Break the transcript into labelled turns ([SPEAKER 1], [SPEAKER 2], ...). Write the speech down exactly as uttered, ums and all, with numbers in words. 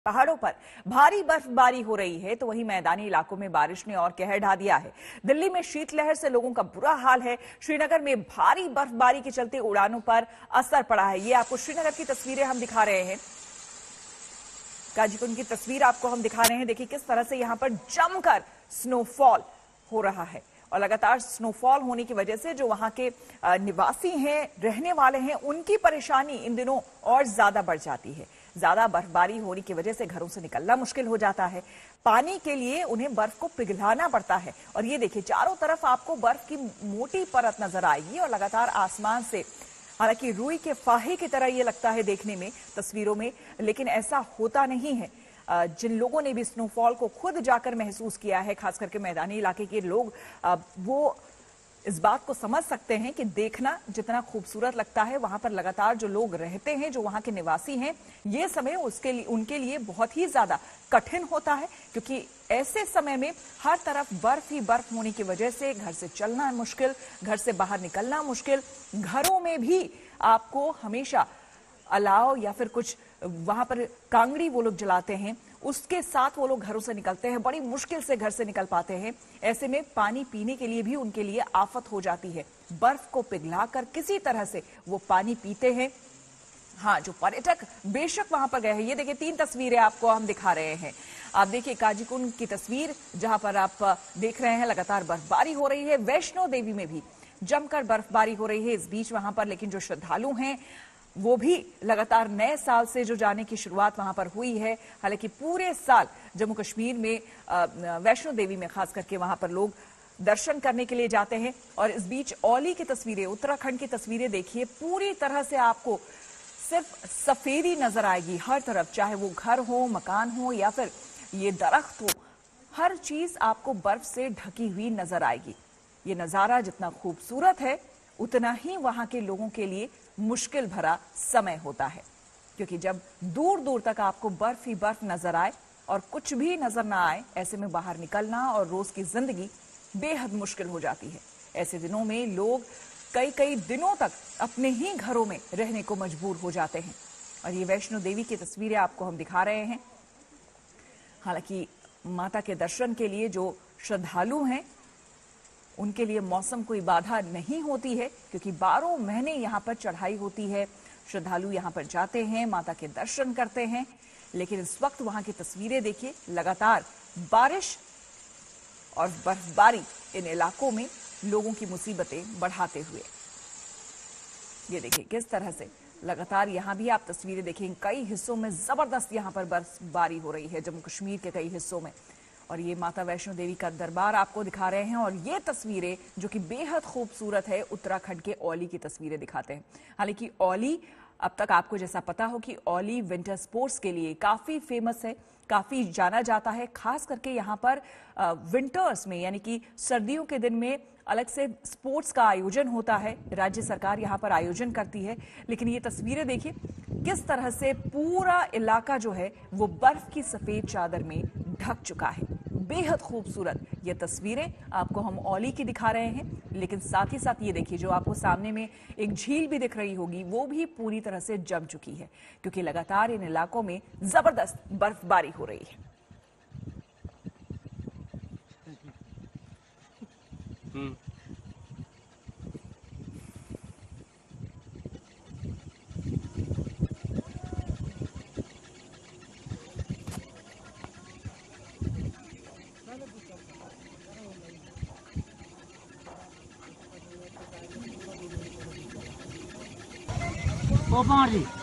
[SPEAKER 1] पहाड़ों पर भारी बर्फबारी हो रही है तो वहीं मैदानी इलाकों में बारिश ने और कहर ढा दिया है। दिल्ली में शीतलहर से लोगों का बुरा हाल है। श्रीनगर में भारी बर्फबारी के चलते उड़ानों पर असर पड़ा है। ये आपको श्रीनगर की तस्वीरें हम दिखा रहे हैं। काजीकुंड की तस्वीर आपको हम दिखा रहे हैं। देखिए किस तरह से यहां पर जमकर स्नोफॉल हो रहा है और लगातार स्नोफॉल होने की वजह से जो वहां के निवासी हैं, रहने वाले हैं, उनकी परेशानी इन दिनों और ज्यादा बढ़ जाती है। ज्यादा बर्फबारी होने की वजह से घरों से निकलना मुश्किल हो जाता है। पानी के लिए उन्हें बर्फ को पिघलाना पड़ता है। और ये देखिए चारों तरफ आपको बर्फ की मोटी परत नजर आएगी और लगातार आसमान से, हालांकि रुई के फाहे की तरह ये लगता है देखने में तस्वीरों में, लेकिन ऐसा होता नहीं है। जिन लोगों ने भी स्नोफॉल को खुद जाकर महसूस किया है, खास करके मैदानी इलाके के लोग, वो इस बात को समझ सकते हैं कि देखना जितना खूबसूरत लगता है, वहां पर लगातार जो लोग रहते हैं, जो वहां के निवासी हैं, ये समय उसके लिए उनके लिए बहुत ही ज्यादा कठिन होता है, क्योंकि ऐसे समय में हर तरफ बर्फ ही बर्फ होने की वजह से घर से चलना मुश्किल, घर से बाहर निकलना मुश्किल। घरों में भी आपको हमेशा अलाव या फिर कुछ वहां पर कांगड़ी वो लोग जलाते हैं, उसके साथ वो लोग घरों से निकलते हैं, बड़ी मुश्किल से घर से निकल पाते हैं। ऐसे में पानी पीने के लिए भी उनके लिए आफत हो जाती है। बर्फ को पिघलाकर किसी तरह से वो पानी पीते हैं। हाँ, जो पर्यटक बेशक वहां पर गए हैं, ये देखिए तीन तस्वीरें आपको हम दिखा रहे हैं। आप देखिए काजीकुंड की तस्वीर, जहां पर आप देख रहे हैं लगातार बर्फबारी हो रही है। वैष्णो देवी में भी जमकर बर्फबारी हो रही है इस बीच वहां पर, लेकिन जो श्रद्धालु हैं वो भी लगातार नए साल से जो जाने की शुरुआत वहां पर हुई है। हालांकि पूरे साल जम्मू कश्मीर में वैष्णो देवी में खास करके वहां पर लोग दर्शन करने के लिए जाते हैं। और इस बीच औली की तस्वीरें, उत्तराखंड की तस्वीरें देखिए, पूरी तरह से आपको सिर्फ सफेदी नजर आएगी हर तरफ, चाहे वो घर हो, मकान हो या फिर ये दरख्त हो, हर चीज आपको बर्फ से ढकी हुई नजर आएगी। ये नजारा जितना खूबसूरत है उतना ही वहां के लोगों के लिए मुश्किल भरा समय होता है, क्योंकि जब दूर दूर तक आपको बर्फ ही बर्फ नजर आए और कुछ भी नजर ना आए, ऐसे में बाहर निकलना और रोज की जिंदगी बेहद मुश्किल हो जाती है। ऐसे दिनों में लोग कई कई दिनों तक अपने ही घरों में रहने को मजबूर हो जाते हैं। और ये वैष्णो देवी की तस्वीरें आपको हम दिखा रहे हैं। हालांकि माता के दर्शन के लिए जो श्रद्धालु हैं उनके लिए मौसम कोई बाधा नहीं होती है, क्योंकि बारह महीने यहां पर चढ़ाई होती है। श्रद्धालु यहां पर जाते हैं, माता के दर्शन करते हैं। लेकिन इस वक्त वहां की तस्वीरें देखिए, लगातार बारिश और बर्फबारी इन इलाकों में लोगों की मुसीबतें बढ़ाते हुए। ये देखिए किस तरह से लगातार यहां भी आप तस्वीरें देखें, कई हिस्सों में जबरदस्त यहां पर बर्फबारी हो रही है, जम्मू कश्मीर के कई हिस्सों में। और ये माता वैष्णो देवी का दरबार आपको दिखा रहे हैं। और ये तस्वीरें जो कि बेहद खूबसूरत है, उत्तराखंड के औली की तस्वीरें दिखाते हैं। हालांकि औली, अब तक आपको जैसा पता हो कि औली विंटर स्पोर्ट्स के लिए काफी फेमस है, काफी जाना जाता है। खास करके यहाँ पर विंटर्स में, यानी कि सर्दियों के दिन में अलग से स्पोर्ट्स का आयोजन होता है, राज्य सरकार यहाँ पर आयोजन करती है। लेकिन ये तस्वीरें देखिए किस तरह से पूरा इलाका जो है वो बर्फ की सफेद चादर में ढक चुका है। बेहद खूबसूरत ये तस्वीरें आपको हम औली की दिखा रहे हैं। लेकिन साथ ही साथ ये देखिए, जो आपको सामने में एक झील भी दिख रही होगी, वो भी पूरी तरह से जम चुकी है, क्योंकि लगातार इन इलाकों में जबरदस्त बर्फबारी हो रही है। हम्म।
[SPEAKER 2] ओ पानी